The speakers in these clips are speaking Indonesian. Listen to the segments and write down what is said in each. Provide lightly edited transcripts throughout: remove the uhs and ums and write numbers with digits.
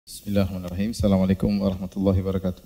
Bismillahirrahmanirrahim. Assalamualaikum warahmatullahi wabarakatuh.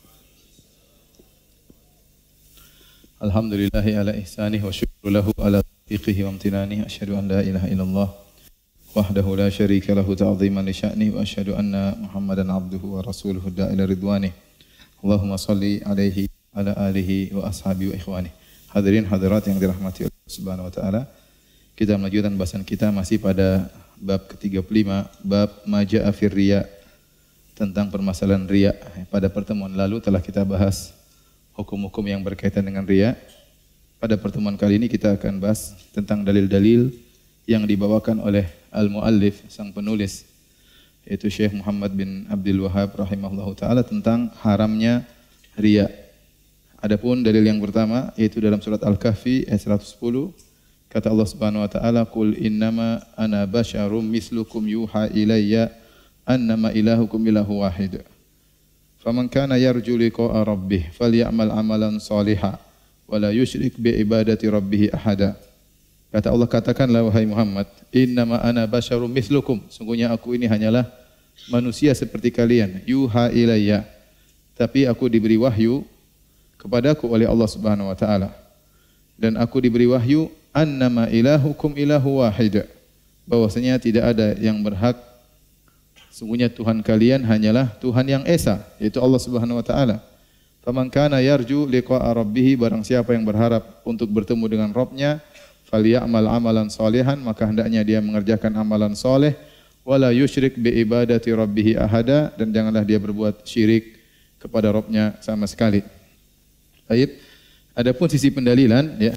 Alhamdulillahi ala ihsanih wa syukru lahu ala taufiqihi wa amtinanih. Asyhadu an la ilaha illallah wahdahu la syarika lahu ta'ziman li sya'nih wa asyhadu anna Muhammadan abduhu wa rasuluhu da'ila ridwanih. Allahumma salli alaihi ala alihi wa ashabihi wa ikhwanih. Hadirin hadirat yang dirahmati Allah Subhanahu wa taala. Kita melanjutkan bahasan kita masih pada bab ke-35, bab maja'a fir riya, tentang permasalahan riya. Pada pertemuan lalu telah kita bahas hukum-hukum yang berkaitan dengan riya. Pada pertemuan kali ini kita akan bahas tentang dalil-dalil yang dibawakan oleh al-muallif, sang penulis, yaitu Syekh Muhammad bin Abdul Wahhab rahimahullahu taala, tentang haramnya riya. Adapun dalil yang pertama yaitu dalam surat Al-Kahfi ayat 110, kata Allah Subhanahu wa taala, "Qul innama ana basyarum mislukum yuha ilayya annama ilahukum ilahu wahid. Faman kana yarju liqa'a rabbih falyamal amalan shalihan wa la yusyrik bi ibadati rabbih ahada." Kata Allah, katakanlah wahai Muhammad, innama ana basyarum mislukum, sungguhnya aku ini hanyalah manusia seperti kalian, yuha ilayya, tapi aku diberi wahyu kepadaku oleh Allah Subhanahu wa taala. Dan aku diberi wahyu annama ilahukum ilahu wahid, bahwasanya tidak ada yang berhak, sungguhnya Tuhan kalian hanyalah Tuhan yang esa, yaitu Allah Subhanahu wa taala. Faman kana yarju liqa'a rabbih, barang siapa yang berharap untuk bertemu dengan Rabb-nya, falyamal amalan shalihan, maka hendaknya dia mengerjakan amalan soleh, wala yusyrik bi ibadati rabbih ahada, dan janganlah dia berbuat syirik kepada Rabb-nya sama sekali. Baik. Adapun sisi pendalilan, ya.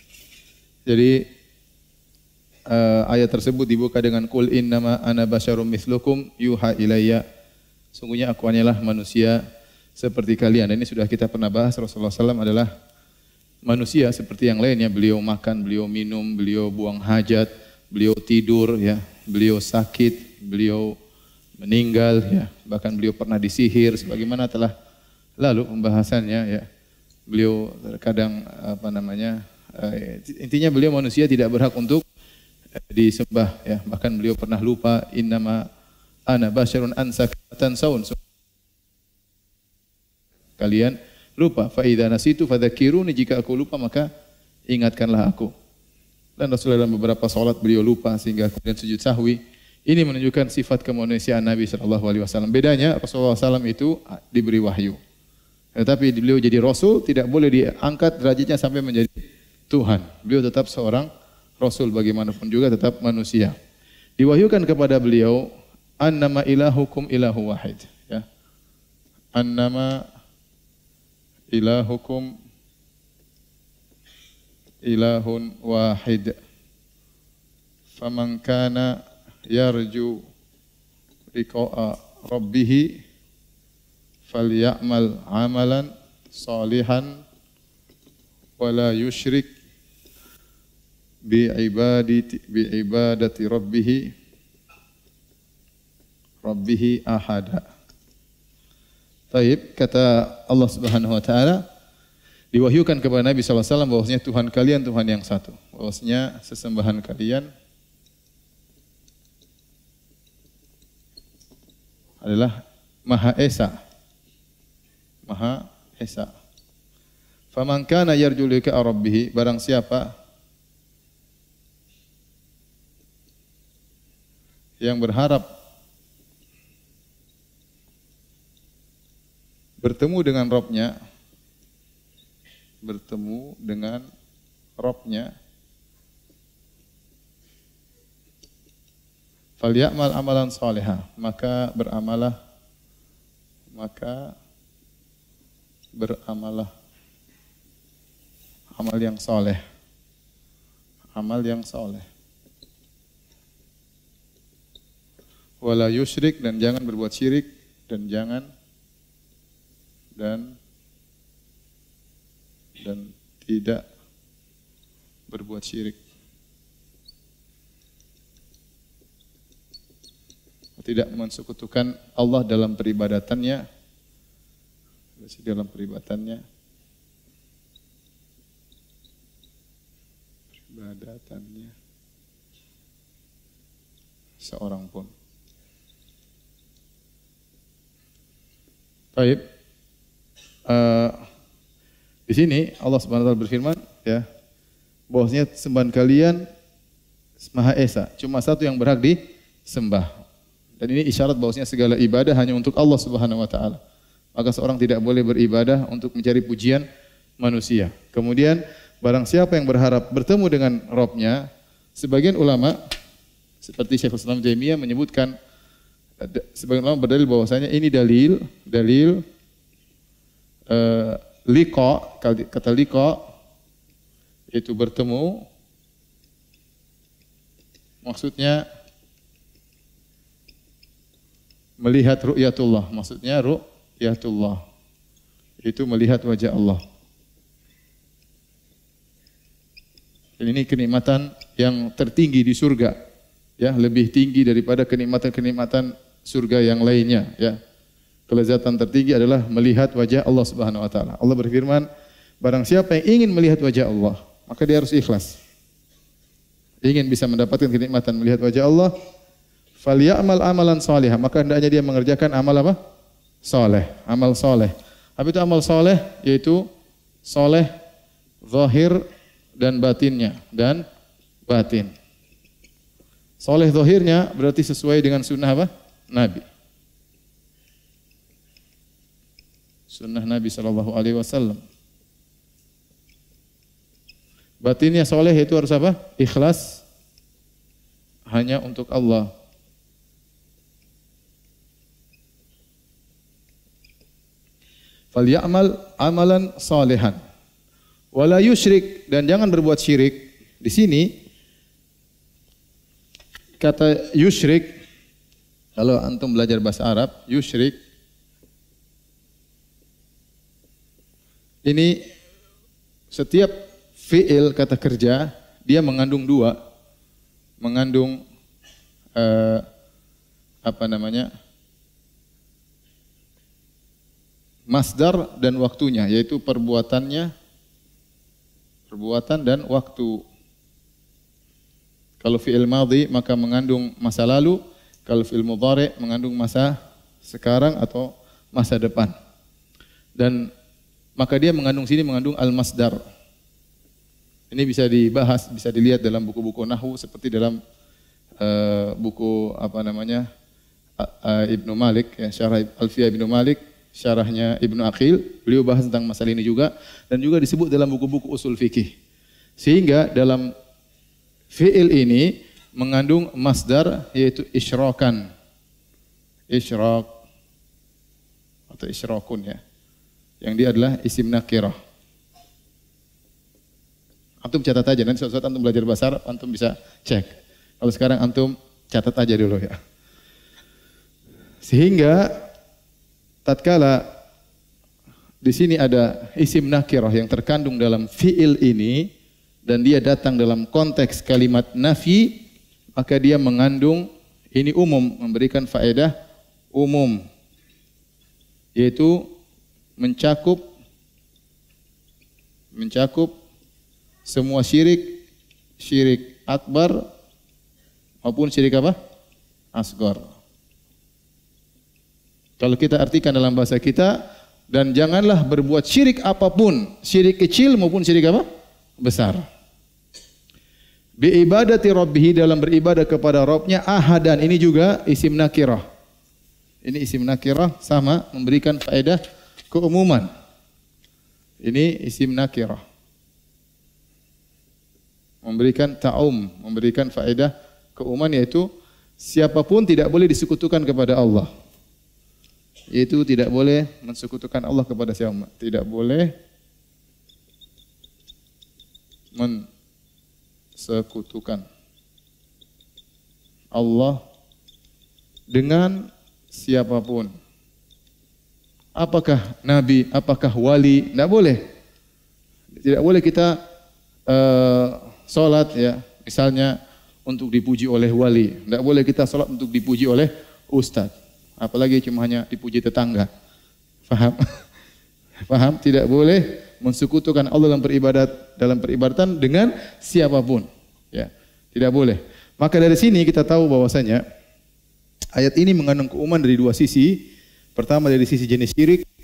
Jadi ayat tersebut dibuka dengan qul innama ana basyarum mislukum yuha ilayya, sungguhnya aku hanyalah manusia seperti kalian. Dan ini sudah kita pernah bahas, Rasulullah SAW adalah manusia seperti yang lainnya. Beliau makan, beliau minum, beliau buang hajat, beliau tidur, ya, beliau sakit, beliau meninggal, ya, bahkan beliau pernah disihir sebagaimana telah lalu pembahasannya, ya. Beliau terkadang intinya beliau manusia tidak berhak untuk disembah, ya. Bahkan beliau pernah lupa, innama ana basyarun ansa tansawun, kalian lupa, fa idza nasitu fadzakiruni, jika aku lupa maka ingatkanlah aku. Dan Rasulullah dalam beberapa salat beliau lupa sehingga kemudian sujud sahwi. Ini menunjukkan sifat kemanusiaan Nabi sallallahu alaihi wasallam. Bedanya Rasulullah SAW itu diberi wahyu, tetapi beliau jadi rasul, tidak boleh diangkat derajatnya sampai menjadi Tuhan. Beliau tetap seorang rasul, bagaimanapun juga tetap manusia. Diwahyukan kepada beliau, annama ilahukum ilahu wahid, ya. Annama ilahukum ilahun wahid. Faman kana yarju liqa'a rabbih falyamal amalan shalihan wa la yusyrik bi ibadati rabbih ahada. Taib, kata Allah Subhanahu wa taala, diwahyukan kepada Nabi sallallahu alaihi wasallam bahwasanya Tuhan kalian Tuhan yang satu, bahwasanya sesembahan kalian adalah Maha Esa. Maha Esa. Faman kana yarju liqa'a rabbih, barang siapa yang berharap bertemu dengan Rabb-nya, falyamal amalan shalihan, maka beramalah amal yang soleh, wala yusyrik, dan jangan berbuat syirik, dan tidak berbuat syirik, tidak mensekutukan Allah dalam peribadatannya, seorang pun. Baik. Di sini Allah Subhanahu wa taala berfirman ya, bahwasanya sembahan kalian Maha Esa, cuma satu yang berhak disembah. Dan ini isyarat bahwasanya segala ibadah hanya untuk Allah Subhanahu wa taala. Maka seorang tidak boleh beribadah untuk mencari pujian manusia. Kemudian barang siapa yang berharap bertemu dengan Rabb-nya, sebagian ulama seperti Syekhul Islam Taimiyah menyebutkan, sebagian ulama berdalil bahwasanya ini dalil liqa, kata liqa yaitu bertemu, maksudnya melihat ru'yatullah, maksudnya ru'yatullah itu melihat wajah Allah. Dan ini kenikmatan yang tertinggi di surga, ya, lebih tinggi daripada kenikmatan-kenikmatan surga yang lainnya, ya. Kelezatan tertinggi adalah melihat wajah Allah Subhanahu wa taala. Allah berfirman, barang siapa yang ingin melihat wajah Allah, maka dia harus ikhlas. Ingin bisa mendapatkan kenikmatan melihat wajah Allah, falyamal amalan salihah, maka hendaknya dia mengerjakan amal apa? Saleh, amal saleh. Apa itu amal saleh? Yaitu saleh zahir dan batinnya, dan batin. Saleh zahirnya berarti sesuai dengan sunnah apa? Nabi. Sunnah Nabi SAW. Batinnya soleh itu harus apa? Ikhlas hanya untuk Allah. Falyamal amalan salihan. Wala yusyrik, dan jangan berbuat syirik. Di sini kata yusyrik, kalau antum belajar bahasa Arab, yusyrik ini setiap fi'il kata kerja dia mengandung dua, mengandung masdar dan waktunya, yaitu perbuatan dan waktu. Kalau fi'il madhi maka mengandung masa lalu, kalau fi'il mudhari mengandung masa sekarang atau masa depan. Dan maka dia mengandung al-masdar. Ini bisa dibahas, bisa dilihat dalam buku-buku nahwu seperti dalam buku Ibnu Malik, ya, Syarah Alfiyah Ibnu Malik, syarahnya Ibnu Aqil, beliau bahas tentang masalah ini juga, dan juga disebut dalam buku-buku usul fikih. Sehingga dalam fi'il ini mengandung masdar, yaitu isyrakan, isyrak atau isyrakun, ya, yang dia adalah isim nakirah. Antum catat aja, nanti suatu saat antum belajar bahasa Arab, antum bisa cek. Kalau sekarang antum catat aja dulu, ya. Sehingga tatkala di sini ada isim nakirah yang terkandung dalam fi'il ini dan dia datang dalam konteks kalimat nafi, maka dia mengandung ini umum, memberikan faedah umum, yaitu mencakup semua syirik, syirik akbar maupun syirik apa? Asghar. Kalau kita artikan dalam bahasa kita, dan janganlah berbuat syirik apapun, syirik kecil maupun syirik apa? Besar. Bi ibadati rabbih, dalam beribadah kepada Rabbnya, ahadan, ini juga isim nakirah. Ini isim nakirah sama memberikan faedah keumuman. Ini isim nakirah. Memberikan ta'um, memberikan faedah keumuman, yaitu siapapun tidak boleh disekutukan kepada Allah. Yaitu tidak boleh mensekutukan Allah kepada siapa? Tidak boleh mensekutukan Allah dengan siapapun. Apakah nabi, apakah wali? Tidak boleh. Tidak boleh kita salat, ya, misalnya untuk dipuji oleh wali. Tidak boleh kita salat untuk dipuji oleh ustadz. Apalagi cuma hanya dipuji tetangga. Faham? Faham? Tidak boleh mensekutukan Allah dalam peribadatan dengan siapapun. Ya, tidak boleh. Maka dari sini kita tahu bahwasanya ayat ini mengandung keumuman dari dua sisi. Pertama dari sisi jenis syirik,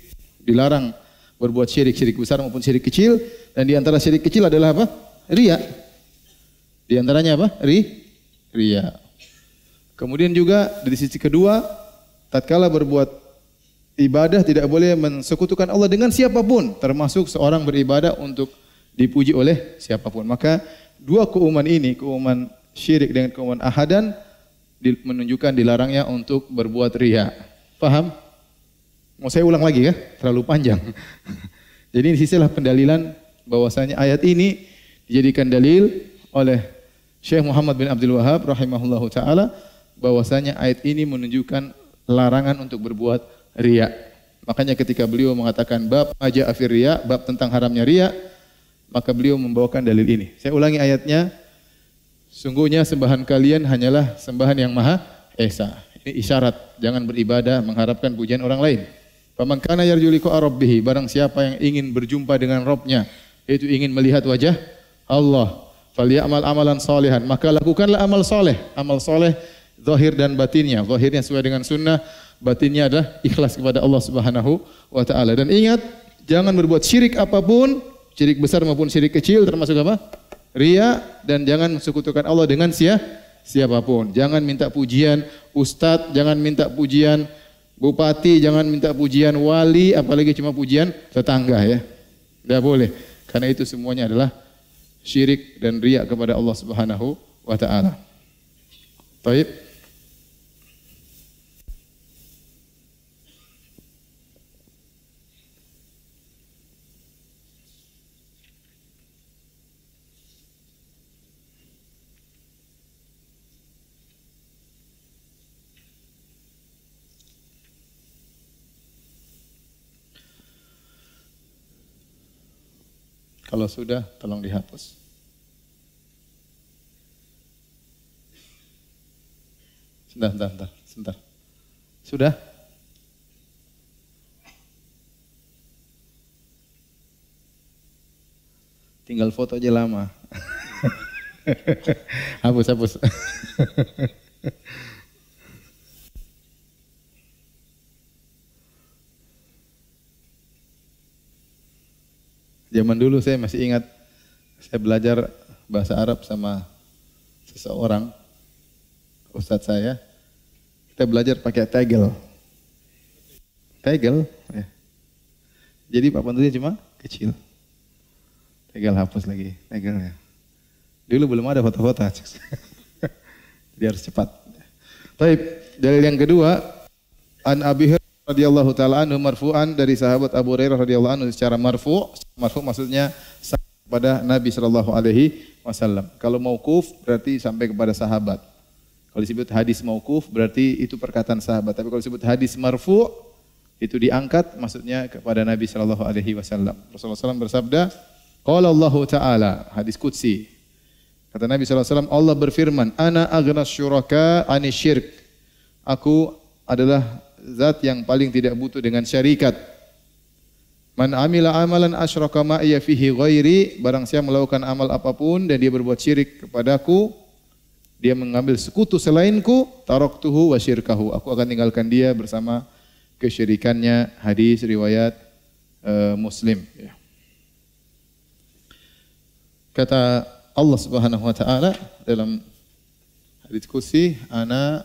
Dilarang berbuat syirik besar maupun syirik kecil, dan di antara syirik kecil adalah apa? Riya. Di antaranya apa? Riya. Kemudian juga dari sisi kedua, tatkala berbuat ibadah tidak boleh mensekutukan Allah dengan siapapun, termasuk seorang beribadah untuk dipuji oleh siapapun. Maka dua keumuman ini, keumuman syirik dengan keumuman ahadan, menunjukkan dilarangnya untuk berbuat riya. Paham? Mau saya ulang lagi ya? Terlalu panjang. Jadi di sisilah pendalilan bahwasanya ayat ini dijadikan dalil oleh Syekh Muhammad bin Abdul Wahab rahimahullahu taala bahwasanya ayat ini menunjukkan larangan untuk berbuat riya. Makanya ketika beliau mengatakan bab aja afir riya, bab tentang haramnya riya, maka beliau membawakan dalil ini. Saya ulangi ayatnya. Sungguhnya sembahan kalian hanyalah sembahan yang maha esa. Ini isyarat, jangan beribadah mengharapkan pujian orang lain. Faman kana yarju liqa rabbih, barang siapa yang ingin berjumpa dengan Rabbnya, yaitu ingin melihat wajah Allah, falyamal amalan salihan, maka lakukanlah amal soleh. Amal soleh zahir dan batinnya. Zahirnya sesuai dengan sunnah, batinnya adalah ikhlas kepada Allah Subhanahu wa taala. Dan ingat, jangan berbuat syirik apapun, syirik besar maupun syirik kecil, termasuk apa? Riya, dan jangan mensekutukan Allah dengan siapapun. Jangan minta pujian ustadz, jangan minta pujian bupati, jangan minta pujian wali, apalagi cuma pujian tetangga ya. Tidak boleh. Karena itu semuanya adalah syirik dan riya kepada Allah Subhanahu wa taala. Baik. Kalau sudah, tolong dihapus. Sebentar. Sudah? Tinggal foto aja lama. Hapus. Zaman dulu saya masih ingat, saya belajar bahasa Arab sama seseorang, ustadz saya. Kita belajar pakai tegel. Ya. Jadi Pak Pantunya cuma kecil. Tegel hapus lagi, tegelnya. Dulu belum ada foto-foto. Jadi harus cepat. Baik, dalil yang kedua, an Abi Hurairah radhiyallahu taala anhu marfu'an, dari sahabat Abu Hurairah radhiyallahu anhu secara marfu'. Marfu' maksudnya kepada Nabi sallallahu alaihi wasallam. Kalau mauquf berarti sampai kepada sahabat. Kalau disebut hadis mauquf berarti itu perkataan sahabat. Tapi kalau disebut hadis marfu' itu diangkat, maksudnya kepada Nabi sallallahu alaihi wasallam. Rasulullah SAW bersabda, qala Allah taala, hadis qudsi. Kata Nabi sallallahu alaihi wasallam, Allah berfirman, ana aghnas syuraka anisyirk. Aku adalah zat yang paling tidak butuh dengan syarikat. Man amila amalan asyraka ma'iya fihi ghairi, barang siapa melakukan amal apapun dan dia berbuat syirik kepadaku, dia mengambil sekutu selainku, taraktuhu wa syirkahu, aku akan tinggalkan dia bersama kesyirikannya. Hadis riwayat Muslim. Kata Allah Subhanahu wa taala dalam hadis qudsi, ana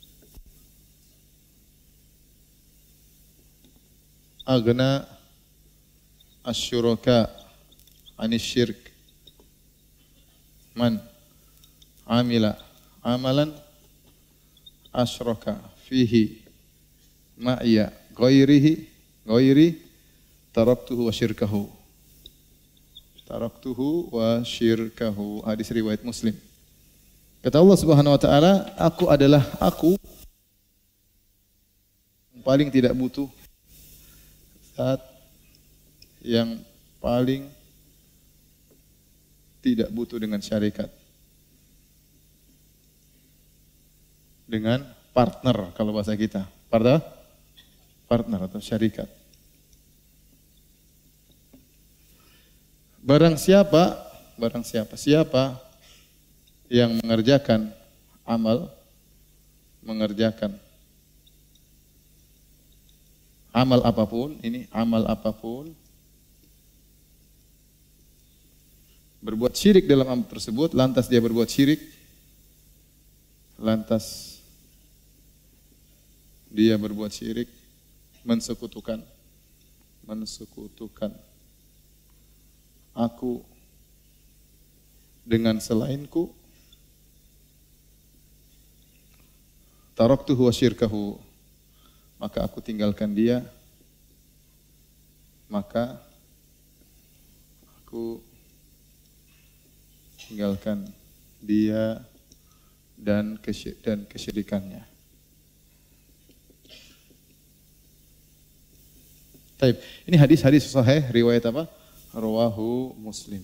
aghna asyuraka anisyirk man amila amalan asyraka fihi ma'iya ghairi taraktuhu wa syirkahu. Hadis riwayat Muslim. Kata Allah Subhanahu wa taala, aku adalah aku yang paling tidak butuh, zat yang paling tidak butuh dengan syarikat, dengan partner kalau bahasa kita, partner atau syarikat. Barang siapa yang mengerjakan amal apapun, ini amal apapun, berbuat syirik dalam amal tersebut, lantas dia berbuat syirik, lantas dia berbuat syirik, mensekutukan aku dengan selainku, taraktuhu wa syirkahu, maka aku tinggalkan dia, maka aku tinggalkan dia dan kesyirikannya. Taib. Ini hadis-hadis sahih riwayat apa? Rawahu Muslim.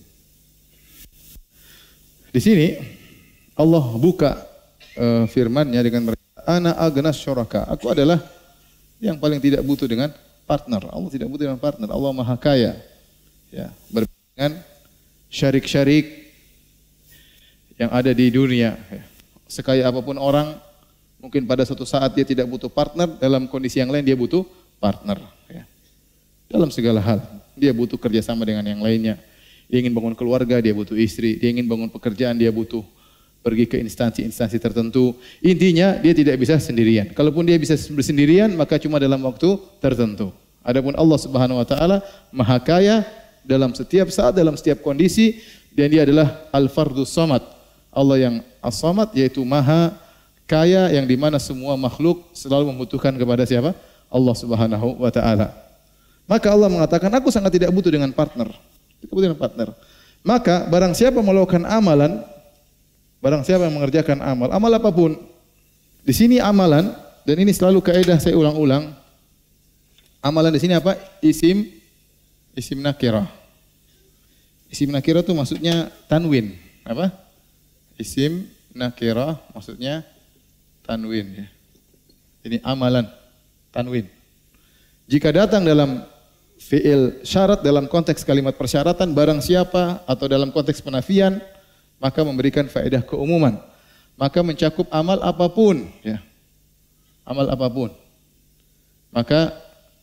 Di sini Allah buka firman-Nya dengan berkata, "Ana agnas syuraka." Aku adalah yang paling tidak butuh dengan partner. Allah tidak butuh dengan partner. Allah Maha Kaya. Ya, berbeda dengan syarik-syarik yang ada di dunia. Ya. Sekaya apapun orang, mungkin pada suatu saat dia tidak butuh partner, dalam kondisi yang lain dia butuh partner. Ya. Dalam segala hal, dia butuh kerjasama dengan yang lainnya. Dia ingin bangun keluarga, dia butuh istri. Dia ingin bangun pekerjaan, dia butuh pergi ke instansi-instansi tertentu. Intinya dia tidak bisa sendirian. Kalaupun dia bisa bersendirian, maka cuma dalam waktu tertentu. Adapun Allah Subhanahu wa taala Maha Kaya dalam setiap saat, dalam setiap kondisi, dan dia adalah Al-Fardus Samad. Allah yang As-Samad, yaitu Maha Kaya yang dimana semua makhluk selalu membutuhkan kepada siapa? Allah Subhanahu wa taala. Maka Allah mengatakan, aku sangat tidak butuh dengan partner. Tidak butuh dengan partner. Maka barang siapa melakukan amalan, barang siapa yang mengerjakan amal apapun. Di sini amalan, dan ini selalu kaidah saya ulang-ulang. Amalan di sini apa? Isim nakirah. Isim nakirah itu maksudnya tanwin. Apa? Isim nakirah maksudnya tanwin. Ya. Ini amalan, tanwin. Jika datang dalam fi'il syarat dalam konteks kalimat persyaratan, barang siapa atau dalam konteks penafian, maka memberikan faedah keumuman. Maka mencakup amal apapun, ya. Amal apapun. Maka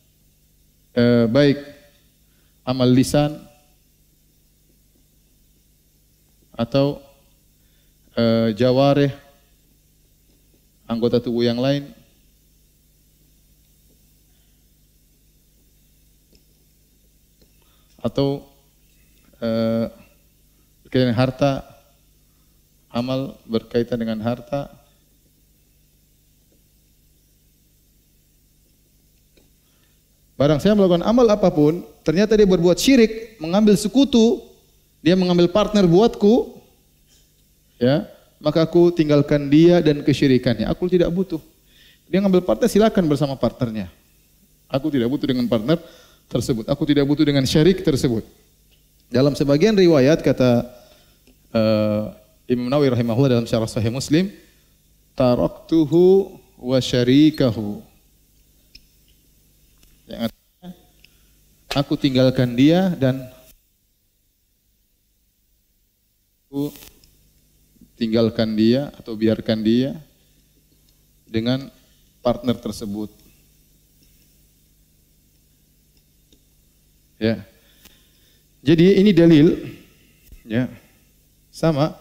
baik amal lisan atau jawarih, anggota tubuh yang lain, atau berkaitan dengan harta, amal berkaitan dengan harta, barang saya melakukan amal apapun, ternyata dia berbuat syirik, mengambil sekutu, dia mengambil partner buatku, ya, maka aku tinggalkan dia dan kesyirikannya. Aku tidak butuh. Dia ngambil partner, silakan bersama partnernya. Aku tidak butuh dengan partner tersebut. Aku tidak butuh dengan syirik tersebut. Dalam sebagian riwayat kata Imam Nawawi rahimahullah dalam syarah Sahih Muslim, taraktuhu wa syarikahu. Yang artinya, aku tinggalkan dia dan aku tinggalkan dia atau biarkan dia dengan partner tersebut. Ya. Jadi ini dalil, ya, sama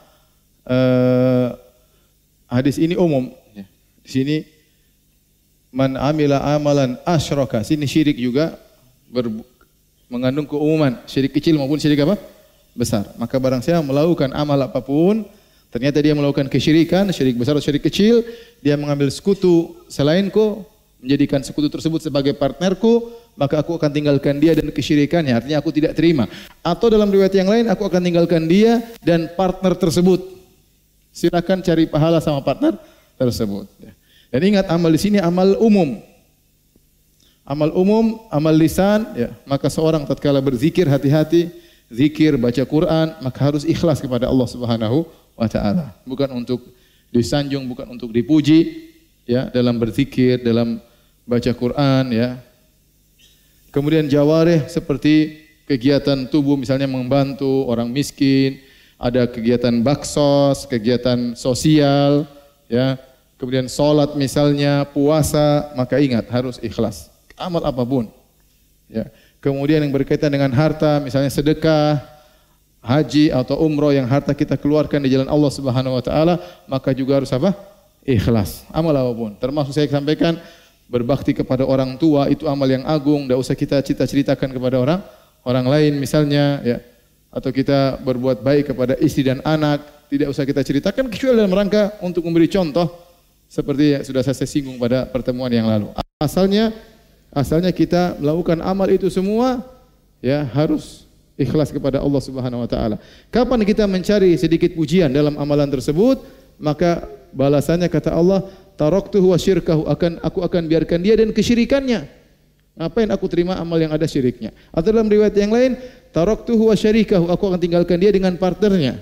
hadis ini umum. Ya. Di sini man amila amalan asyraka, sini syirik juga mengandung keumuman, syirik kecil maupun syirik apa? Besar. Maka barang siapa melakukan amal apapun, ternyata dia melakukan kesyirikan, syirik besar atau syirik kecil, dia mengambil sekutu selainku, menjadikan sekutu tersebut sebagai partnerku, maka aku akan tinggalkan dia dan kesyirikannya. Artinya aku tidak terima. Atau dalam riwayat yang lain, aku akan tinggalkan dia dan partner tersebut. Silakan cari pahala sama partner tersebut. Dan ingat, amal di sini amal umum. Amal umum, amal lisan, ya. Maka seorang tatkala berzikir, hati-hati, zikir, baca Quran, maka harus ikhlas kepada Allah Subhanahu wa taala. Bukan untuk disanjung, bukan untuk dipuji, ya, dalam berzikir, dalam baca Quran, ya. Kemudian jawarih seperti kegiatan tubuh, misalnya membantu orang miskin, ada kegiatan baksos, kegiatan sosial, ya. Kemudian sholat misalnya, puasa, maka ingat harus ikhlas. amal apapun. Ya. Kemudian yang berkaitan dengan harta, misalnya sedekah, haji atau umroh yang harta kita keluarkan di jalan Allah Subhanahu wa taala, maka juga harus apa? Ikhlas. Amal apapun. Termasuk saya sampaikan berbakti kepada orang tua itu amal yang agung, tidak usah kita ceritakan kepada orang lain misalnya, ya. Atau kita berbuat baik kepada istri dan anak, tidak usah kita ceritakan kecuali dalam rangka untuk memberi contoh seperti yang sudah saya singgung pada pertemuan yang lalu. Asalnya kita melakukan amal itu semua ya harus ikhlas kepada Allah Subhanahu wa taala. Kapan kita mencari sedikit pujian dalam amalan tersebut, maka balasannya kata Allah, taraktuhu wa syirkahu, aku akan biarkan dia dan kesyirikannya. Ngapain aku terima amal yang ada syiriknya? Atau dalam riwayat yang lain, taraktuhu wa syarikahu, aku akan tinggalkan dia dengan partnernya,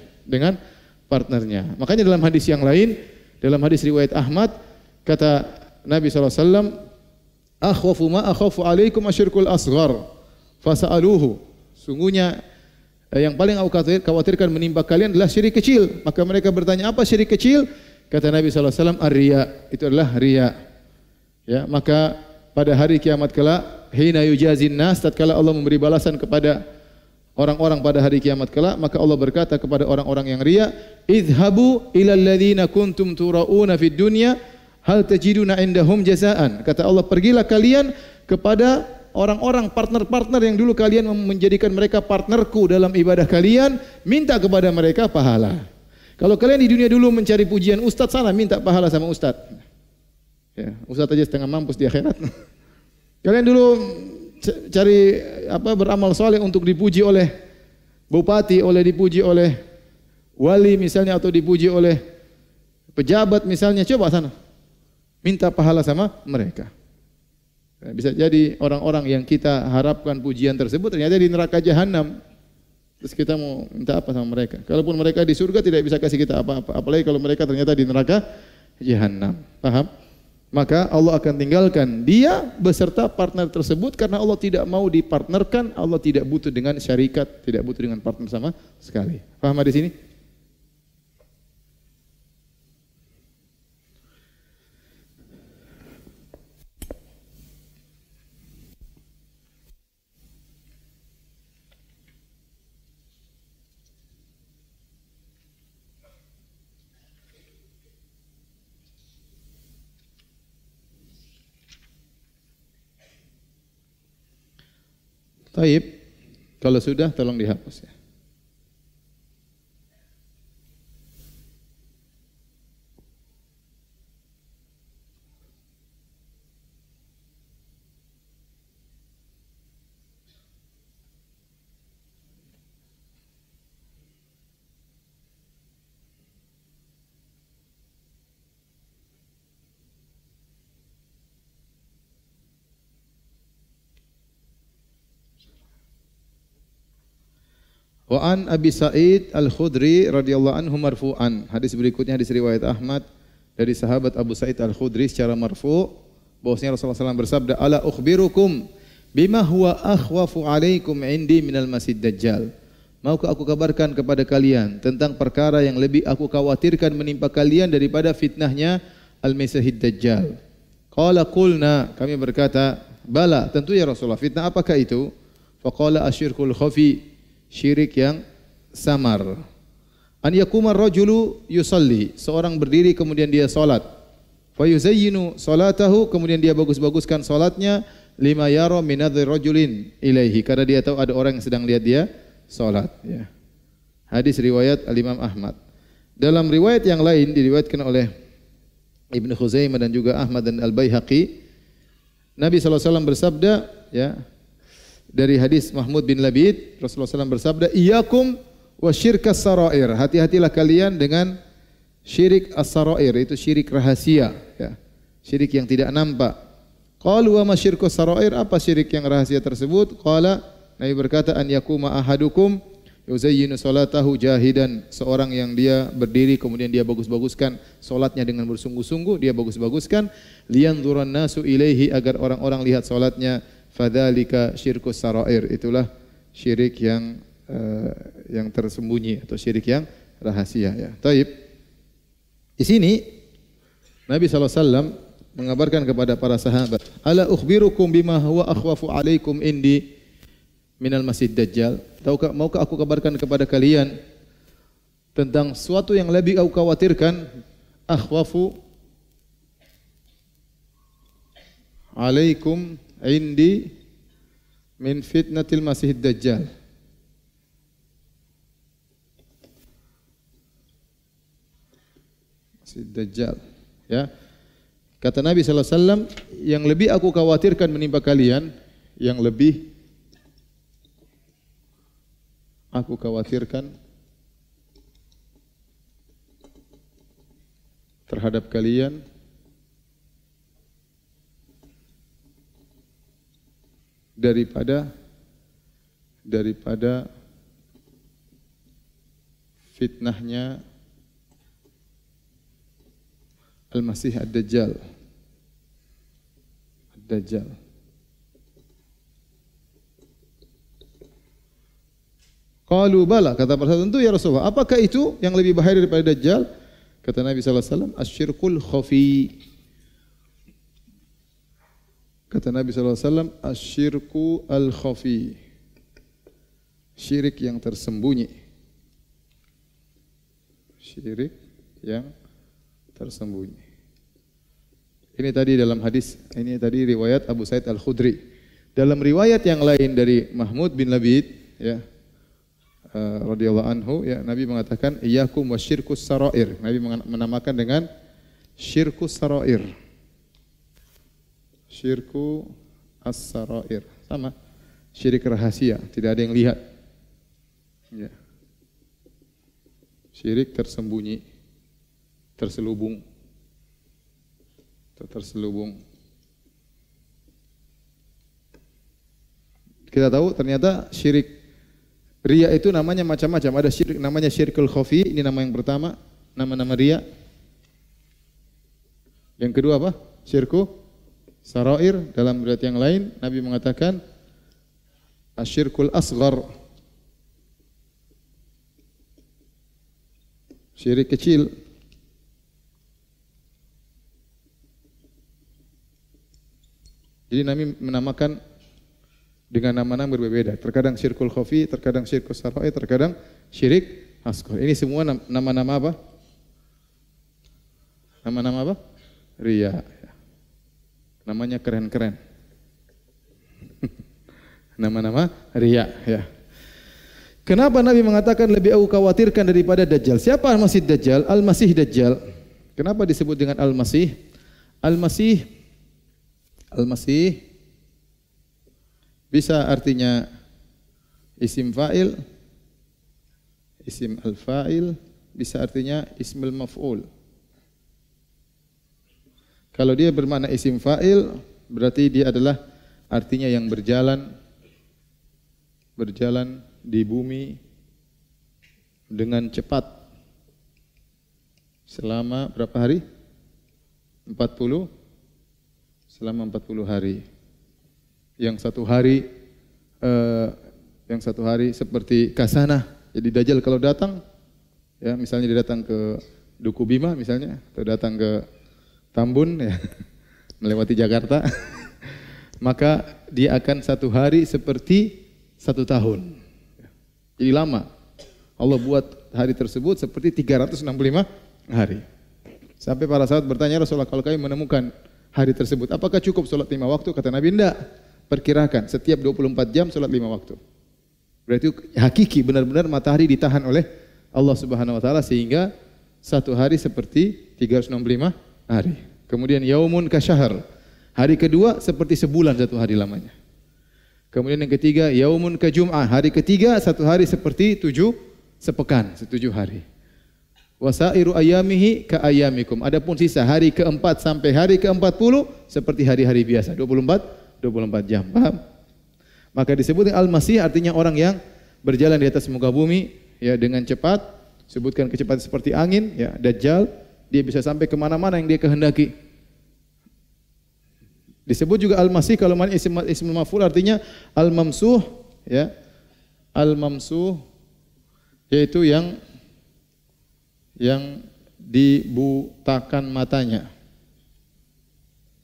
Makanya dalam hadis yang lain, dalam hadis riwayat Ahmad, kata Nabi SAW, akhwafu ma akhafu alaikum asyirkul asghar fasa'aluhu. Sungguhnya yang paling aku khawatirkan menimpa kalian adalah syirik kecil. Maka mereka bertanya, apa syirik kecil? Kata Nabi SAW, ar-riya, itu adalah riya. Ya, maka pada hari kiamat kelak, hina yujazin nas, tatkala Allah memberi balasan kepada orang-orang pada hari kiamat kelak, maka Allah berkata kepada orang-orang yang riya, idhabu ilal ladzina kuntum turauna fid dunya hal tajiduna indahum jazaan. Kata Allah, pergilah kalian kepada orang-orang partner-partner yang dulu kalian menjadikan mereka partnerku dalam ibadah kalian, minta kepada mereka pahala. Kalau kalian di dunia dulu mencari pujian ustaz, sana minta pahala sama ustaz. Ya, ustaz aja setengah mampus di akhirat. Kalian dulu cari beramal soleh untuk dipuji oleh bupati, dipuji oleh wali misalnya, atau dipuji oleh pejabat misalnya, coba sana minta pahala sama mereka. Bisa jadi orang-orang yang kita harapkan pujian tersebut ternyata di neraka jahanam. Terus kita mau minta apa sama mereka? Kalaupun mereka di surga tidak bisa kasih kita apa-apa, apalagi kalau mereka ternyata di neraka jahanam. Paham? Maka Allah akan tinggalkan dia beserta partner tersebut karena Allah tidak mau dipartnerkan, Allah tidak butuh dengan syarikat, tidak butuh dengan partner sama sekali. Paham di sini? Taib, kalau sudah tolong dihapus ya. Wa an Abi Sa'id Al-Khudri radhiyallahu anhu marfu'an. Hadis berikutnya hadis riwayat Ahmad dari sahabat Abu Sa'id Al-Khudri secara marfu' bahwasanya Rasulullah SAW bersabda, ala ukhbirukum bima huwa akhwafu alaikum indi minal masjid dajjal. Maukah aku kabarkan kepada kalian tentang perkara yang lebih aku khawatirkan menimpa kalian daripada fitnahnya al-masihid dajjal. Qala qulna, kami berkata, bala, tentu ya Rasulullah, fitnah apakah itu? Faqala asyirkul khafi, syirik yang samar. An yakuma rajulu yusalli, seorang berdiri kemudian dia salat. Fa yuzayyinu salatahu, kemudian dia bagus-baguskan salatnya, lima yara min nadhir rajulin ilaihi, karena dia tahu ada orang yang sedang lihat dia salat, ya. Hadis riwayat Al-Imam Ahmad. Dalam riwayat yang lain diriwayatkan oleh Ibnu Khuzaimah dan juga Ahmad dan Al-Baihaqi, Nabi SAW bersabda, ya, dari hadis Mahmud bin Labid, Rasulullah SAW bersabda, iyyakum wa syirkas sarair, hati-hatilah kalian dengan syirik as-sarair, itu syirik rahasia, ya, syirik yang tidak nampak. Qalu wa ma syirkus sarair, apa syirik yang rahasia tersebut? Qala, Nabi berkata, an yakuma ahadukum yuzayyinu salatahu jahidan, seorang yang dia berdiri kemudian dia bagus-baguskan salatnya dengan bersungguh-sungguh, dia bagus-baguskan, liyanzuran nasu ilaihi, agar orang-orang lihat salatnya. Fadzalika syirkus sarair, itulah syirik yang tersembunyi atau syirik yang rahasia, ya. Taib. Di sini Nabi SAW mengabarkan kepada para sahabat, "Ala ukhbirukum bima huwa akhwafu alaikum indi minal masih dajjal?" Maukah aku kabarkan kepada kalian tentang suatu yang lebih aku khawatirkan, akhwafu alaikum indi min fitnatil masih dajjal. Masih dajjal, ya. Kata Nabi sallallahu alaihi wasallam, yang lebih aku khawatirkan menimpa kalian, yang lebih aku khawatirkan terhadap kalian daripada fitnahnya Al-Masih Ad-Dajjal. Ad-Dajjal. Qalu bala, kata para sahabat, tentu ya Rasulullah. Apakah itu yang lebih bahaya daripada Dajjal? Kata Nabi sallallahu alaihi wasallam, asyirkul khafi. Kata Nabi sallallahu alaihi wasallam, asyirku al-khafi. Syirik yang tersembunyi. Syirik yang tersembunyi. Ini tadi dalam hadis, ini tadi riwayat Abu Sa'id Al-Khudri. Dalam riwayat yang lain dari Mahmud bin Labid, ya, radhiyallahu anhu, ya, Nabi mengatakan iyyakum wasyirkus sarair. Nabi menamakan dengan syirkus sarair. Syirku as-sarair. Sama. Syirik rahasia, tidak ada yang lihat. Ya. Syirik tersembunyi, terselubung. Terselubung. Kita tahu ternyata syirik riya itu namanya macam-macam. Ada syirik namanya syirkul khafi, ini nama yang pertama, nama-nama riya. Yang kedua apa? Syirku sarair. Dalam riwayat yang lain Nabi mengatakan asyirkul asghar. Syirik kecil. Jadi Nabi menamakan dengan nama-nama berbeda. Terkadang syirkul khafi, terkadang syirkus sarair, terkadang syirik asghar. Ini semua nama-nama apa? Nama-nama apa? Riya. Namanya keren-keren. Nama-nama riya, ya. Kenapa Nabi mengatakan lebih aku khawatirkan daripada Dajjal? Siapa Al-Masih Dajjal? Al-Masih Dajjal. Kenapa disebut dengan Al-Masih? Al-Masih bisa artinya isim fa'il, isim al-fa'il, bisa artinya ismul maf'ul. Kalau dia bermakna isim fa'il, berarti dia adalah artinya yang berjalan di bumi dengan cepat selama berapa hari? 40 selama 40 hari. Yang satu hari seperti kasanah. Jadi Dajjal kalau datang, ya misalnya dia datang ke Duku Bima misalnya, atau datang ke Tambun, ya, melewati Jakarta, maka dia akan satu hari seperti 1 tahun. Jadi lama. Allah buat hari tersebut seperti 365 hari. Sampai para sahabat bertanya, Rasulullah, kalau kami menemukan hari tersebut, apakah cukup sholat 5 waktu? Kata Nabi, enggak. Perkirakan setiap 24 jam sholat 5 waktu. Berarti hakiki, benar-benar matahari ditahan oleh Allah Subhanahu wa taala sehingga satu hari seperti 365 hari. Kemudian yaumun kasyahr. Hari kedua seperti sebulan satu hari lamanya. Kemudian yang ketiga yaumun kajum'ah. Hari ketiga satu hari seperti 7 sepekan, 7 hari. Wasairu ayamihi ka ayamikum. Adapun sisa hari keempat sampai hari ke-40 seperti hari-hari biasa, 24 jam. Paham? Maka disebut Al-Masih artinya orang yang berjalan di atas muka bumi, ya, dengan cepat. Sebutkan kecepatan seperti angin, ya. Dajjal, dia bisa sampai kemana-mana yang dia kehendaki. Disebut juga Al-Masih kalau mana ismul maf'ul artinya Al-Mamsuh, ya. Al-Mamsuh yaitu yang dibutakan matanya.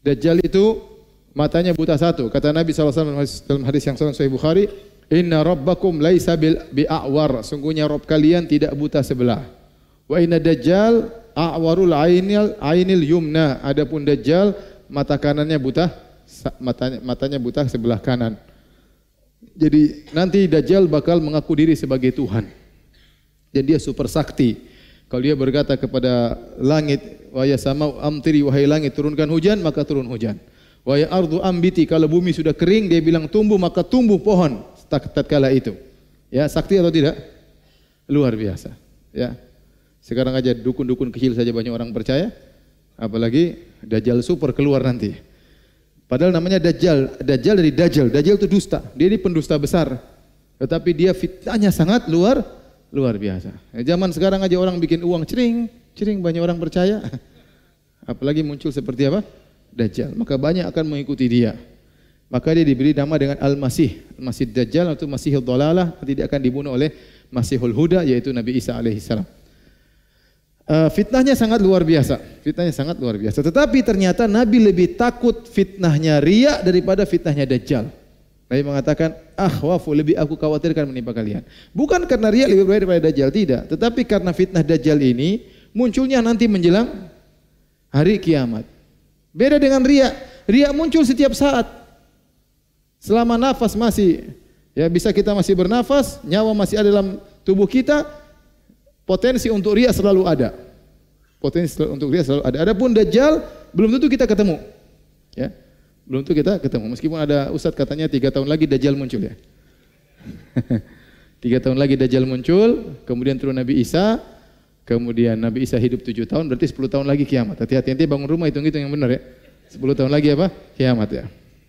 Dajjal itu matanya buta satu. Kata Nabi SAW dalam hadis yang Sahih Bukhari, "Inna rabbakum laisa bi'awar." Sungguhnya Rabb kalian tidak buta sebelah. Wa inna dajjal a'warul ainil yumna. Adapun Dajjal mata kanannya buta, matanya buta sebelah kanan. Jadi nanti Dajjal bakal mengaku diri sebagai Tuhan. Dan dia super sakti. Kalau dia berkata kepada langit, "Wa ya samau amtiri, wahai langit turunkan hujan," maka turun hujan. "Wa ya ardu ambiti," kalau bumi sudah kering dia bilang tumbuh, maka tumbuh pohon tatkala itu. Ya, sakti atau tidak? Luar biasa. Ya. Sekarang aja dukun-dukun kecil saja banyak orang percaya, apalagi Dajjal super keluar nanti. Padahal namanya Dajjal. Dajjal dari Dajjal. Dajjal itu dusta. Dia ini pendusta besar. Tetapi dia fitnahnya sangat luar biasa. Zaman sekarang aja orang bikin uang cering banyak orang percaya. Apalagi muncul seperti apa? Dajjal. Maka banyak akan mengikuti dia. Maka dia diberi nama dengan Al-Masih. Al-Masih Dajjal atau Masihul Dhalalah. Nanti dia akan dibunuh oleh Masihul Huda, yaitu Nabi Isa alaihissalam. Fitnahnya sangat luar biasa. Tetapi ternyata Nabi lebih takut fitnahnya riya daripada fitnahnya Dajjal. Nabi mengatakan, "Akhwafu, lebih aku khawatirkan menimpa kalian." Bukan karena riya lebih baik daripada Dajjal, tidak. Tetapi karena fitnah Dajjal ini munculnya nanti menjelang hari kiamat. Beda dengan riya. Riya muncul setiap saat. Selama nafas masih, ya bisa kita masih bernafas, nyawa masih ada dalam tubuh kita, potensi untuk riya selalu ada. Adapun Dajjal belum tentu kita ketemu. Ya. Belum tentu kita ketemu. Meskipun ada ustaz katanya 3 tahun lagi Dajjal muncul ya. 3 tahun lagi Dajjal muncul, kemudian turun Nabi Isa, kemudian Nabi Isa hidup 7 tahun, berarti 10 tahun lagi kiamat. Hati-hati nanti bangun rumah hitung-hitung yang benar ya. 10 tahun lagi apa? Kiamat ya.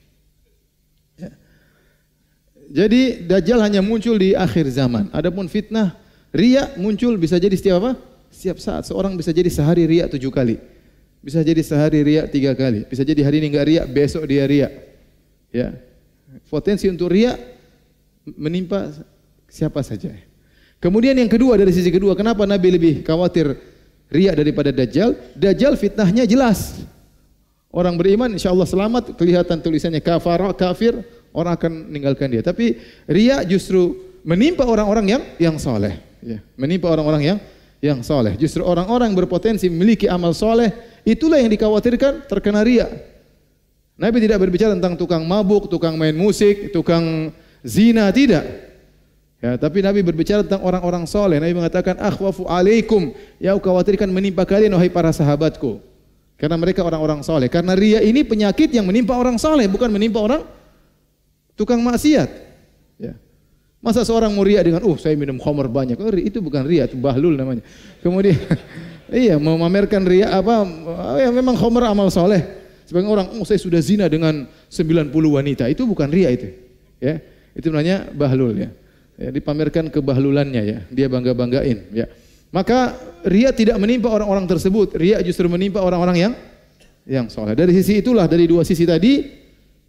Jadi Dajjal hanya muncul di akhir zaman. Adapun fitnah riya muncul bisa jadi setiap apa? Setiap saat. Seorang bisa jadi sehari riya 7 kali. Bisa jadi sehari riya 3 kali. Bisa jadi hari ini enggak riya, besok dia riya. Ya. Potensi untuk riya menimpa siapa saja. Kemudian yang kedua, dari sisi kedua, kenapa Nabi lebih khawatir riya daripada Dajjal? Dajjal fitnahnya jelas. Orang beriman insyaallah selamat, kelihatan tulisannya kafir, orang akan meninggalkan dia. Tapi riya justru menimpa orang-orang yang soleh. Ya, menimpa orang-orang yang soleh. Justru orang-orang berpotensi memiliki amal soleh, itulah yang dikhawatirkan terkena riya. Nabi tidak berbicara tentang tukang mabuk, tukang main musik, tukang zina, tidak. Ya, tapi Nabi berbicara tentang orang-orang soleh. Nabi mengatakan, "Akhwafu alaikum," ya aku khawatirkan menimpa kalian wahai para sahabatku. Karena mereka orang-orang soleh. Karena riya ini penyakit yang menimpa orang soleh, bukan menimpa orang tukang maksiat. Ya. Masa seorang mau riya dengan, saya minum khamr banyak. Itu bukan riya, itu bahlul namanya. Kemudian, iya mau memamerkan riya apa? Ya memang khamr amal soleh. Sebagian orang, saya sudah zina dengan 90 wanita. Itu bukan riya itu. Ya, itu namanya bahlul ya. Ya, dipamerkan kebahlulannya ya. Dia bangga-banggain ya. Maka riya tidak menimpa orang-orang tersebut. Riya justru menimpa orang-orang yang soleh. Dari sisi itulah, dari dua sisi tadi,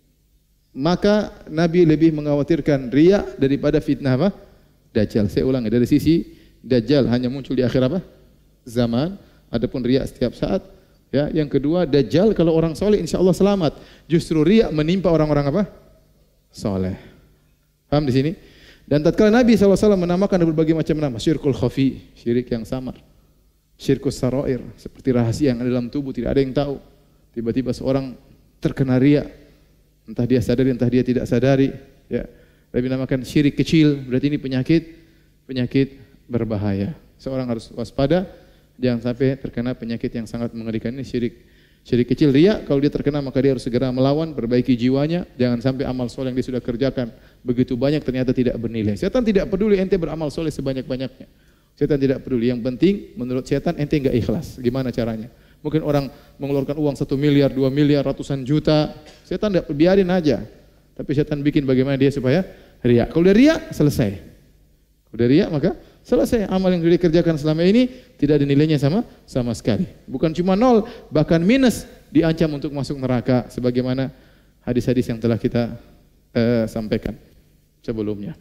maka Nabi lebih mengkhawatirkan riya daripada fitnah apa? Dajjal. Saya ulangi, dari sisi Dajjal hanya muncul di akhir apa? Zaman. Adapun riya setiap saat. Ya, yang kedua, Dajjal kalau orang soleh insya Allah selamat. Justru riya menimpa orang-orang apa? Soleh. Paham di sini? Dan tatkala Nabi SAW menamakan berbagai macam nama, syirkul khafi, syirik yang samar, syirkus sarair, seperti rahasia yang ada dalam tubuh tidak ada yang tahu. Tiba-tiba seorang terkena riya. Entah dia sadari, entah dia tidak sadari. Ya, Nabi namakan syirik kecil. Berarti ini penyakit berbahaya. Seorang harus waspada, jangan sampai terkena penyakit yang sangat mengerikan. Ini syirik kecil. Riya, kalau dia terkena maka dia harus segera melawan, perbaiki jiwanya. Jangan sampai amal soleh yang dia sudah kerjakan begitu banyak ternyata tidak bernilai. Setan tidak peduli ente beramal soleh sebanyak-banyaknya. Setan tidak peduli. Yang penting menurut setan ente enggak ikhlas. Gimana caranya? Mungkin orang mengeluarkan uang 1 miliar, 2 miliar, ratusan juta. Setan tidak, biarin aja. Tapi setan bikin bagaimana dia supaya riya. Kalau dia riya, selesai. Kalau dia riya, maka selesai. Amal yang dia kerjakan selama ini tidak ada nilainya sama sekali. Bukan cuma 0, bahkan minus, diancam untuk masuk neraka. Sebagaimana hadis-hadis yang telah kita sampaikan sebelumnya.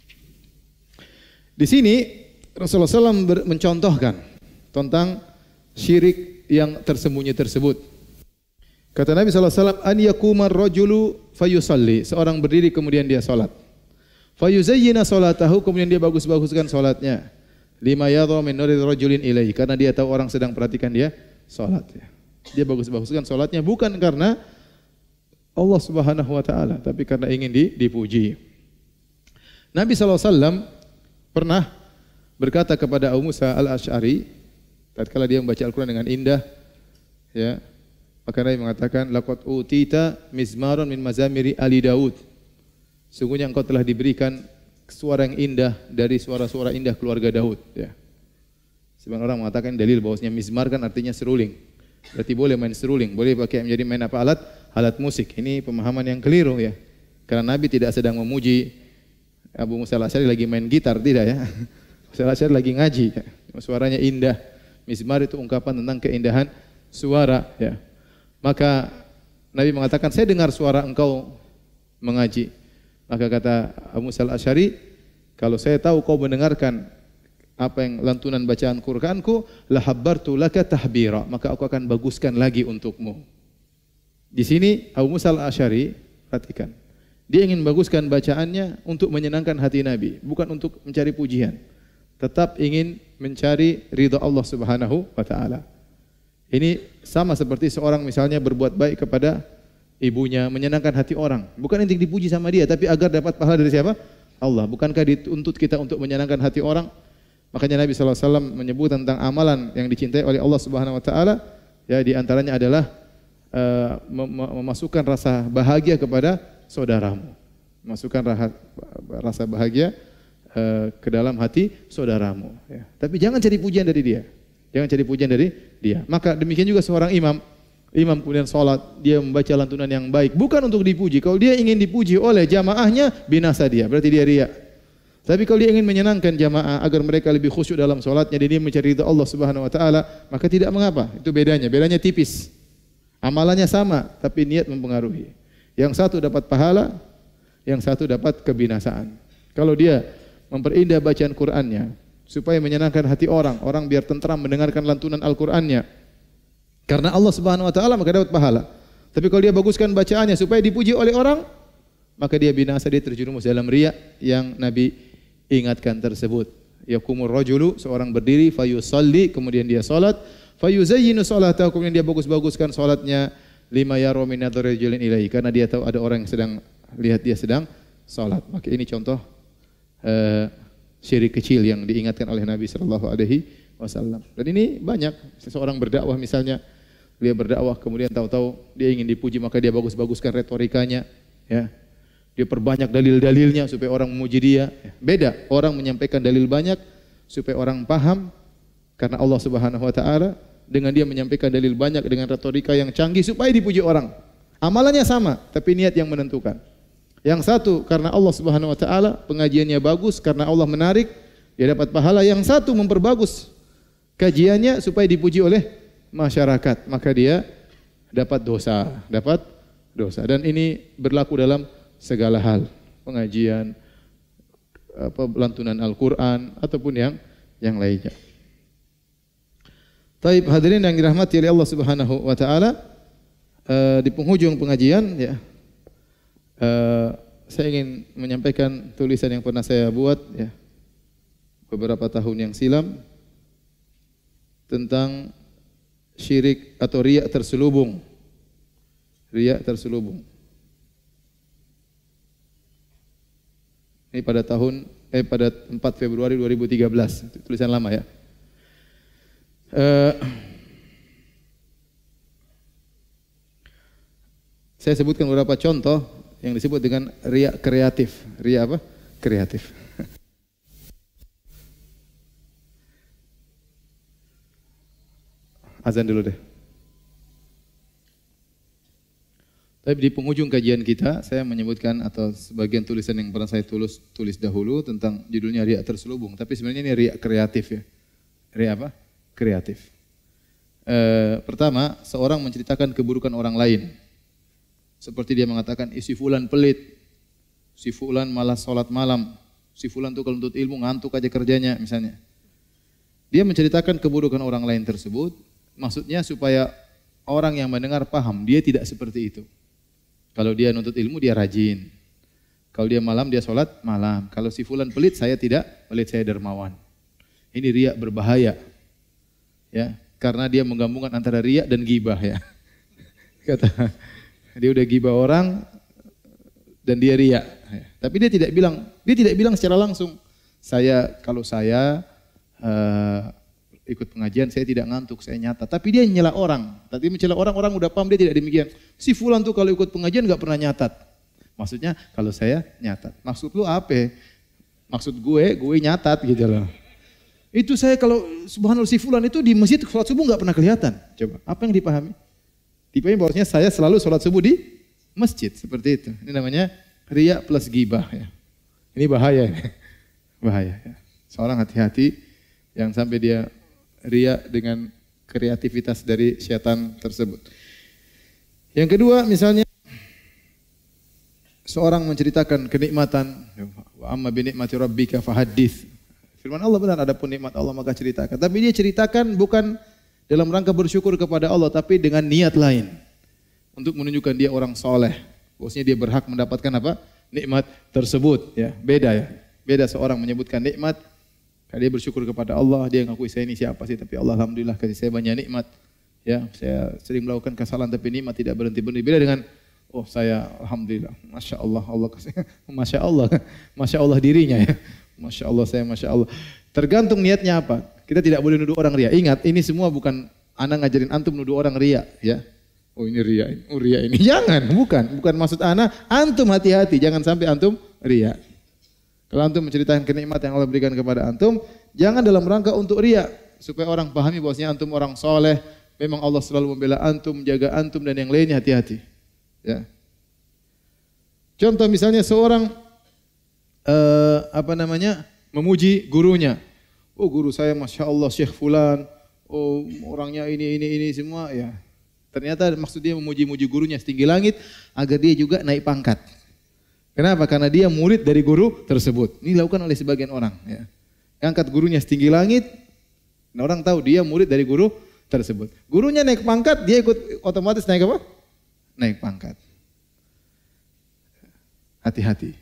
Di sini Rasulullah SAW mencontohkan tentang syirik yang tersembunyi tersebut. Kata Nabi SAW, an yakumar rajulu fayusalli. Seorang berdiri kemudian dia salat. Fayuzayyina salatahu, kemudian dia bagus-baguskan salatnya. Lima yadha min nuri rajulin ilaihi, karena dia tahu orang sedang perhatikan dia salat. Dia bagus-baguskan salatnya bukan karena Allah Subhanahu wa taala, tapi karena ingin dipuji. Nabi SAW pernah berkata kepada Abu Musa al-Asy'ari tatkala dia membaca Al-Qur'an dengan indah, ya, maka Nabi mengatakan, laqad utita mizmaron min mazamiri ali Daud. Sungguhnya engkau telah diberikan suara yang indah dari suara-suara indah keluarga Daud, ya. Sebagian orang mengatakan dalil bahwasanya mizmar kan artinya seruling. Berarti boleh main seruling, boleh pakai menjadi main apa, alat musik. Ini pemahaman yang keliru, ya. Karena Nabi tidak sedang memuji Abu Musa al-Asy'ari lagi main gitar, tidak, ya. Musa al-Asy'ari lagi ngaji, ya. Suaranya indah. Mizmar itu ungkapan tentang keindahan suara, ya. Maka Nabi mengatakan, saya dengar suara engkau mengaji. Maka kata Abu Musa al-Asy'ari, kalau saya tahu kau mendengarkan apa yang lantunan bacaan Qur'anku, la habbartu laka tahbira, maka aku akan baguskan lagi untukmu. Di sini Abu Musa al-Asy'ari, perhatikan, dia ingin baguskan bacaannya untuk menyenangkan hati Nabi, bukan untuk mencari pujian. Tetap ingin mencari ridha Allah Subhanahu wa taala. Ini sama seperti seorang misalnya berbuat baik kepada ibunya, menyenangkan hati orang, bukan untuk dipuji sama dia, tapi agar dapat pahala dari siapa? Allah. Bukankah dituntut kita untuk menyenangkan hati orang? Makanya Nabi SAW menyebut tentang amalan yang dicintai oleh Allah Subhanahu Wa Taala. Ya, di antaranya adalah memasukkan rasa bahagia kepada saudaramu, memasukkan rasa bahagia ke dalam hati saudaramu. Ya. Tapi jangan cari pujian dari dia, jangan cari pujian dari dia. Maka demikian juga seorang imam kemudian sholat, dia membaca lantunan yang baik, bukan untuk dipuji. Kalau dia ingin dipuji oleh jamaahnya, binasa dia, berarti dia riya. Tapi kalau dia ingin menyenangkan jamaah agar mereka lebih khusyuk dalam sholatnya, dan dia mencari ridha Allah Subhanahu Wa Taala, maka tidak mengapa. Itu bedanya tipis. Amalannya sama, tapi niat mempengaruhi. Yang satu dapat pahala, yang satu dapat kebinasaan. Kalau dia memperindah bacaan Qur'annya supaya menyenangkan hati orang biar tentram mendengarkan lantunan Al-Qur'annya, karena Allah Subhanahu Wa Taala, maka dapat pahala. Tapi kalau dia baguskan bacaannya supaya dipuji oleh orang, maka dia binasa, dia terjerumus dalam riya yang Nabi ingatkan tersebut. Yakumur rajulu, seorang berdiri, fayusalli, kemudian dia salat, fayuzayyinu salatahu, kemudian dia bagus-baguskan salatnya, lima yara min nadhari rajulin ilaihi, karena dia tahu ada orang yang sedang lihat dia sedang salat. Maka ini contoh syirik kecil yang diingatkan oleh Nabi sallallahu alaihi wasallam. Dan ini banyak, seseorang berdakwah misalnya, dia berdakwah kemudian tahu-tahu dia ingin dipuji, maka dia bagus-baguskan retorikanya, ya. Dia perbanyak dalil-dalilnya supaya orang memuji dia. Beda, orang menyampaikan dalil banyak supaya orang paham karena Allah Subhanahu Wa Taala, dengan dia menyampaikan dalil banyak dengan retorika yang canggih supaya dipuji orang. Amalannya sama, tapi niat yang menentukan. Yang satu karena Allah Subhanahu Wa Taala, pengajiannya bagus karena Allah menarik, dia dapat pahala. Yang satu memperbagus kajiannya supaya dipuji oleh masyarakat, maka dia dapat dosa. Dan ini berlaku dalam segala hal, pengajian, lantunan Al-Quran ataupun yang lainnya. Taib, hadirin yang dirahmati oleh Allah Subhanahu Wa Taala, di penghujung pengajian, ya, saya ingin menyampaikan tulisan yang pernah saya buat, ya, beberapa tahun yang silam tentang syirik atau riya terselubung. Riya terselubung. Ini pada pada 4 Februari 2013, tulisan lama, ya. Saya sebutkan beberapa contoh yang disebut dengan riya kreatif. Riya apa? Kreatif. Azan dulu deh. Tapi di penghujung kajian kita, saya menyebutkan atau sebagian tulisan yang pernah saya tulis dahulu tentang judulnya riya terselubung. Tapi sebenarnya ini riya kreatif, ya. Riya apa? Kreatif. Pertama, seorang menceritakan keburukan orang lain. Seperti dia mengatakan, si fulan pelit, si fulan malah sholat malam, si fulan tuh kalau untuk ilmu ngantuk aja kerjanya misalnya. Dia menceritakan keburukan orang lain tersebut Maksudnya supaya orang yang mendengar paham, dia tidak seperti itu. Kalau dia nuntut ilmu, dia rajin. Kalau dia malam, dia sholat malam. Kalau si fulan pelit, saya tidak pelit, saya dermawan. Ini riya berbahaya. Ya, karena dia menggabungkan antara riya dan ghibah ya. Kata dia udah ghibah orang dan dia riya. Tapi dia tidak bilang secara langsung. Kalau saya ikut pengajian, saya tidak ngantuk, saya nyata. Tapi dia nyela orang. Tapi mencela orang udah paham, dia tidak demikian. Si fulan tuh kalau ikut pengajian nggak pernah nyatat. Maksudnya kalau saya nyatat. Maksud lu apa? Maksud gue nyatat gitu loh. Itu saya kalau subhanallah si fulan itu di masjid sholat subuh nggak pernah kelihatan. Coba, apa yang dipahami? Dipahami bahwasanya saya selalu sholat subuh di masjid. Seperti itu. Ini namanya riya plus ghibah ya. Ini bahaya. Bahaya ya. Seorang hati-hati yang sampai dia riya dengan kreativitas dari syaitan tersebut. Yang kedua misalnya seorang menceritakan kenikmatan, wa amma bi nikmati rabbika fahaddits. Firman Allah benar, adapun nikmat Allah maka ceritakan. Tapi dia ceritakan bukan dalam rangka bersyukur kepada Allah, tapi dengan niat lain. Untuk menunjukkan dia orang soleh. Bahwasanya dia berhak mendapatkan apa? Nikmat tersebut. Ya, beda ya. Beda seorang menyebutkan nikmat, kalau dia bersyukur kepada Allah, dia ngakui saya ini siapa sih, tapi Allah alhamdulillah kasih saya banyak nikmat. Ya, saya sering melakukan kesalahan tapi nikmat tidak berhenti-berhenti. Beda dengan oh saya alhamdulillah, masya Allah, Allah kasih, masya Allah dirinya ya, masya Allah saya, masya Allah. Tergantung niatnya apa. Kita tidak boleh nuduh orang riya. Ingat, ini semua bukan ana ngajarin antum nuduh orang riya, ya. Oh ini riya, oh riya ini. Jangan, bukan maksud ana. Antum hati-hati, jangan sampai antum riya. Kalau antum menceritakan kenikmatan yang Allah berikan kepada antum, jangan dalam rangka untuk riya, supaya orang pahami bahwasanya antum orang soleh. Memang Allah selalu membela antum, menjaga antum dan yang lainnya, hati-hati. Ya. Contoh misalnya seorang memuji gurunya. Oh guru saya masya Allah Syekh Fulan. Oh orangnya ini semua ya. Ternyata maksud dia memuji-muji gurunya setinggi langit agar dia juga naik pangkat. Kenapa? Karena dia murid dari guru tersebut. Ini dilakukan oleh sebagian orang. Ya. Angkat gurunya setinggi langit. Nah, orang tahu dia murid dari guru tersebut. Gurunya naik pangkat, dia ikut otomatis naik apa? Naik pangkat. Hati-hati.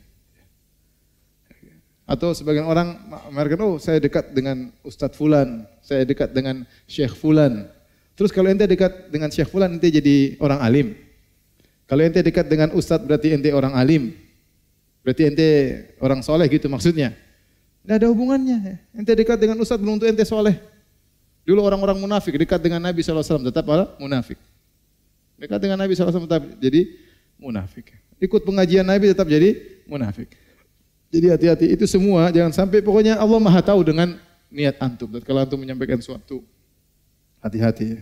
Atau sebagian orang mereka, oh saya dekat dengan Ustadz Fulan, saya dekat dengan Syekh Fulan. Terus kalau ente dekat dengan Syekh Fulan, ente jadi orang alim. Kalau ente dekat dengan Ustadz berarti ente orang alim. Berarti ente orang soleh gitu maksudnya. Tidak ada hubungannya. Ente dekat dengan Ustadz belum tentu ente soleh. Dulu orang-orang munafik dekat dengan Nabi SAW tetap munafik. Dekat dengan Nabi SAW tetap jadi munafik. Ikut pengajian Nabi tetap jadi munafik. Jadi hati-hati, itu semua jangan sampai, pokoknya Allah Maha tahu dengan niat antum. Dan kalau antum menyampaikan sesuatu, hati-hati ya.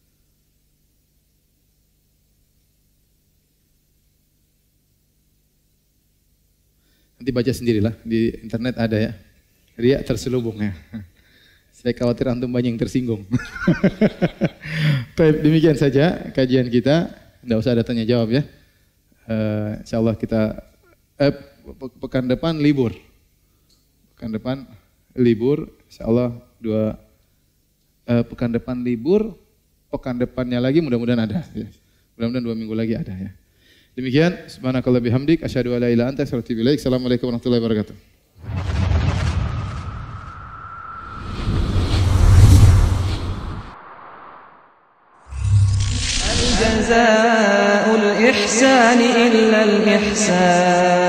Nanti baca sendirilah, di internet ada ya. Riya terselubung ya. Saya khawatir antum banyak yang tersinggung. Baik, demikian saja kajian kita. Tidak usah ada tanya jawab ya. Insyaallah kita pekan depan libur. Pekan depan libur. Insyaallah pekan depan libur. Pekan depannya lagi mudah-mudahan ada. Ya. Mudah-mudahan 2 minggu lagi ada ya. Demikian. Subhanakallah bihamdik. Asyhadu an la ilaha illa anta astaghfiruka wa atubu ilaik. Assalamualaikum warahmatullahi wabarakatuh. جزاء الإحسان إلا الإحسان